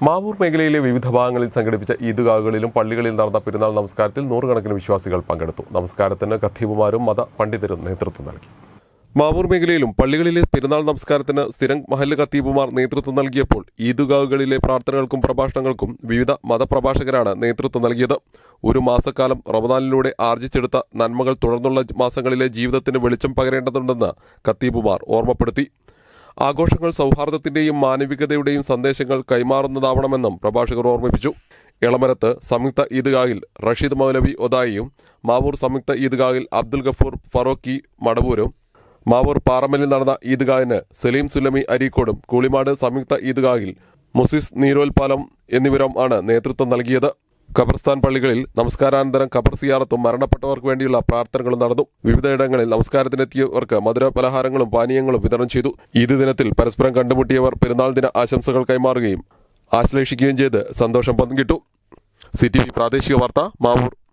മാവൂർ മേഖലയിലെ വിവിധ ഭാഗങ്ങളിൽ സംഘടിപ്പിച്ച ഈദ്ഗാഹുകളിലും പള്ളികളിൽ നടന്ന പെരുന്നാൾ നമസ്കാരത്തിൽ നൂറുകണക്കിന് വിശ്വാസികൾ പങ്കെടുത്തു. നമസ്കാരത്തിന് ഖത്തീബുമാരും മത പണ്ഡിതരും നേതൃത്വം നൽകി. മാവൂർ മേഖലയിലും പള്ളികളിലെ പെരുന്നാൾ നമസ്കാരത്തിന് സ്ഥിരം മഹല്ല് ഖത്തീബുമാർ നേതൃത്വം നൽകിയപ്പോൾ ഈദ്ഗാഹുകളിലെ പ്രാർത്ഥനകൾക്കും പ്രഭാഷണങ്ങൾക്കും വിവിധ മതപ്രഭാഷകരാണ് നേതൃത്വം നൽകിയത്. ഒരു മാസക്കാലം റമദാനിലൂടെ ആർജിച്ചെടുത്ത നന്മകൾ തുടർന്നുള്ള മാസങ്ങളിലെ ജീവിതത്തിന് വെളിച്ചം പകരേണ്ടതുണ്ടെന്ന് ഖത്തീബുമാർ ഓർമ്മപ്പെടുത്തി. ആഘോഷങ്ങൾ സൗഹാർദ്ദത്തിന്റെയും മാനവികതയുടെയും സന്ദേശങ്ങൾ കൈമാറുന്നതാവണമെന്നും പ്രഭാഷകർ ഓർമ്മിപ്പിച്ചു. എളമരത്ത് സംയുക്ത ഈദ്ഗാഹിൽ റഷീദ് മൗലവി ഒതായിയും, മാവൂർ സംയുക്ത ഈദ്ഗാഹിൽ അബ്ദുൽ ഗഫൂർ ഫറോക്കി മടവൂരും, മാവൂർ പാറമലിൽ നടന്ന ഈദ്ഗാഹിന് സലീം സുലമി അരീക്കോടും, കൂളിമാട് സംയുക്ത ഈദ്ഗാഹിൽ മുസിസ് നീരോൽപാലം എന്നിവരുമാണ് നേതൃത്വം നൽകിയത്. ഖബർസ്ഥാൻ പള്ളികളിൽ നമസ്കാരാനന്തരം ഖബർ സിയാറത്തും മരണപ്പെട്ടവർക്ക് വേണ്ടിയുള്ള പ്രാർത്ഥനകളും നടന്നു. വിവിധയിടങ്ങളിൽ നമസ്കാരത്തിനെത്തിയവർക്ക് മധുര പലഹാരങ്ങളും പാനീയങ്ങളും വിതരണം ചെയ്തു. ഈദ് ദിനത്തിൽ പരസ്പരം കണ്ടുമുട്ടിയവർ പെരുന്നാൾ ദിന ആശംസകൾ കൈമാറുകയും ആശ്ലേഷിക്കുകയും ചെയ്ത് സന്തോഷം പങ്കിട്ടു. CTV പ്രാദേശിക വാർത്ത, മാവൂർ.